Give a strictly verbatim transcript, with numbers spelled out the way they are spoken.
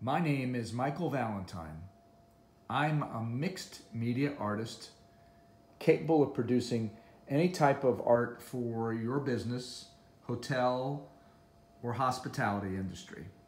My name is Michael Valentine. I'm a mixed media artist capable of producing any type of art for your business, hotel, or hospitality industry.